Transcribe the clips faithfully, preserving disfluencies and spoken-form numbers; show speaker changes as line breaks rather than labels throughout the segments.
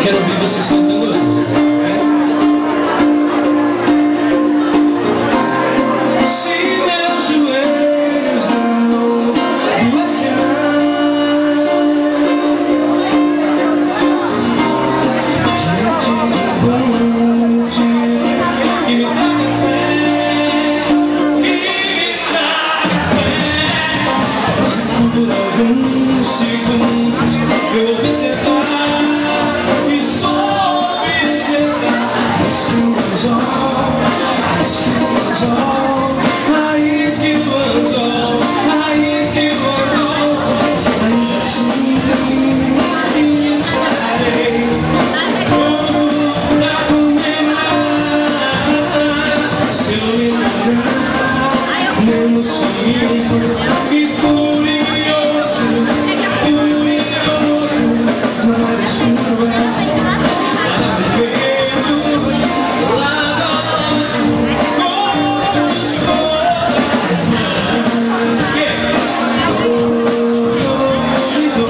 Quero ouvir vocês cantando antes. Se meus joelhos não doessem diante de bonde e me traga fé, e me traga fé. Se por alguns segundos eu observar e só observar as suas olhos, as suas olhos, raiz que o anzol, raiz que o anzol, ainda assim e estarei como pra comemorar. Se eu me lembrar, menos sinto e curioso, curioso, mas chuva, para vivendo lado a lado, como os corações. Yeah. Oh, oh, oh,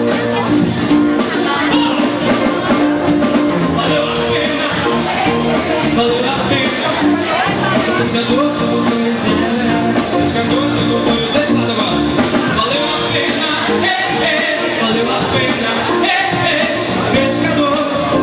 valeu a pena, valeu a pena. Pescador, tudo foi exagerado. Pescador, tudo foi desse lado agora. Valeu a pena, eh, eh. Valeu a pena, eh, eh. Pescador,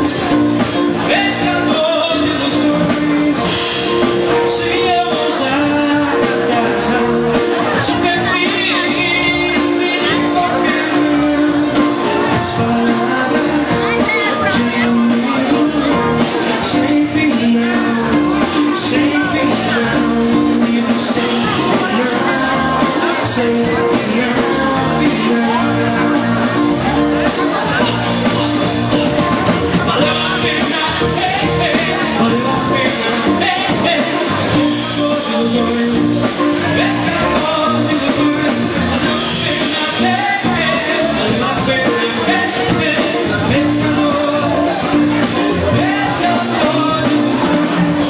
pescador de ilusões. Se eu ousar cantar a superfície de qualquer um, as palavras de amigo sem final, sem final, e sem final, sem final, final. Valeu a pena, eh, eh. Valeu a pena, eh, eh. Pescador de ilusões, pescador de ilusões. Valeu a pena, eh, eh. Valeu a pena, eh, eh. Pescador, pescador de ilusões.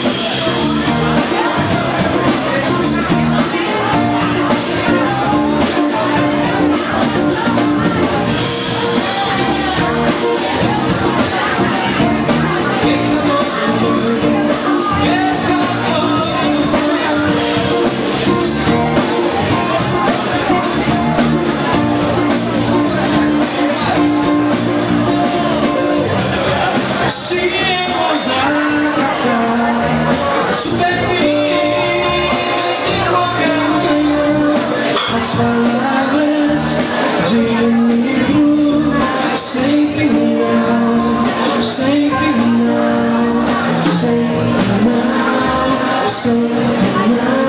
Se eu ousar cantar a superfície de qualquer manhã, as palavras de um livro sem final, sem final, sem final, sem final.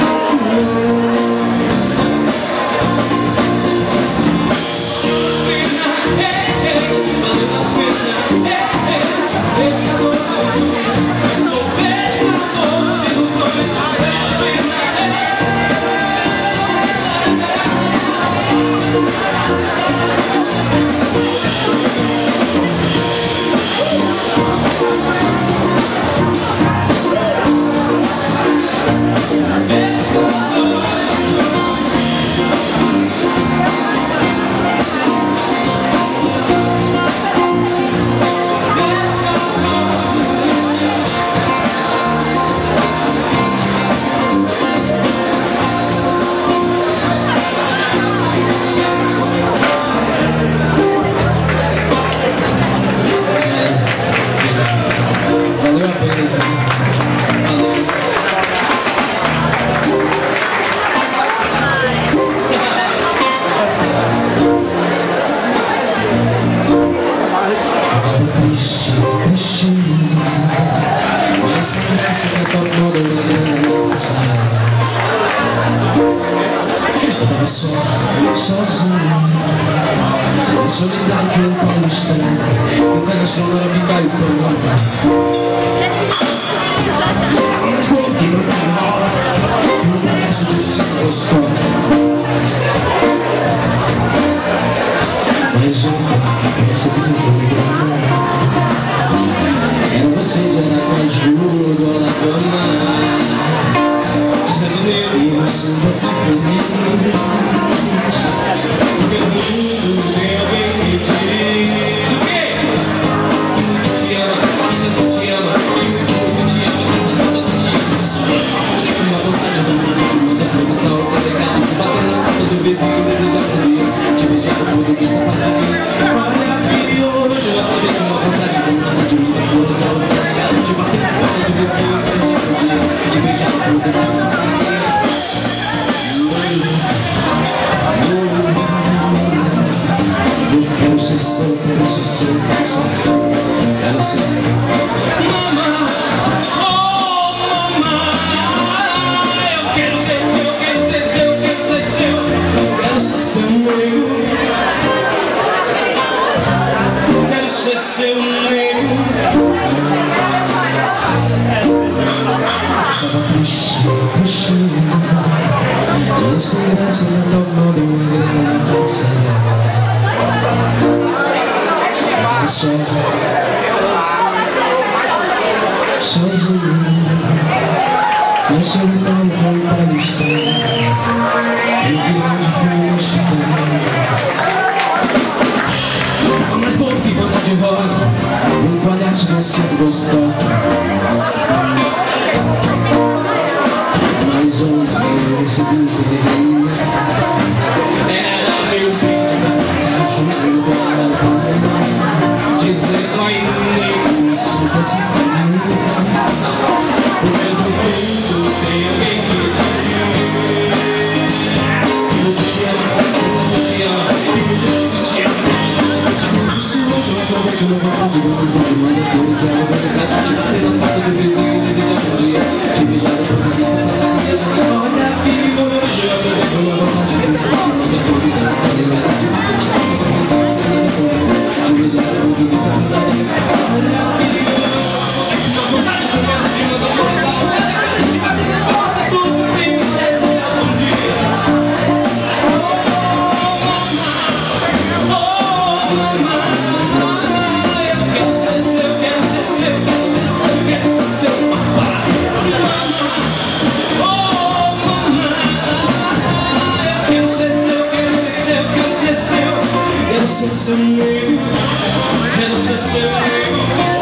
Pescador, sou pescador de ilusões. Valeu a pena, sozinho, solidário pelo pão estranho, que vai na sombra ficar e pão. Mas porque não tem hora, que o pedaço do céu gostou. Mas eu recebi do era você de Aracaju, do Alabama, dizendo eu você vai ser feliz. Porque no mundo tem alguém que diz o quê?
ser seu, quero ser seu, quero ser seu, quero ser seu.
Mamãe, oh mamãe, eu quero ser seu, quero ser seu, quero ser seu, quero ser seu nego, quero ser seu nego.
Tava triste, triste, e sem graça não tomou de uma graça. Só, sozinho, mas solidão com o pai está, e virando feliz
Mas por que banda de rock?
um palhaço você gostou. Mas ontem eu recebi o que deveria.
Era meu filho,
Acho que eu vou dar pra
dizer oi nego,
sinta se feliz.
o meu defeito tem alguém que te ama. Eu te amo, eu te amo, eu te amo.
Se eu não aproveito, não vou fazer o que eu mando flores. Ela vai tentar te bater na porta do vizinho e desejar um dia te beijar por uma vista pela minha.
Olha filho, eu te amo.
Eu não vou fazer o que eu mando flores. Ela vai tentar te bater na porta do vizinho e desejar um dia te beijar por uma vista pela minha.
Olha filho, não vontade de ver de uma coisa. Te bater na porta do vizinho e desejar um dia. Oh mamãe, eu quero ser seu, quero ser seu, quero ser seu, quero ser seu papai. Oh mamãe, eu quero ser seu, quero ser seu, quero ser seu, quero ser seu nego, quero ser seu nego.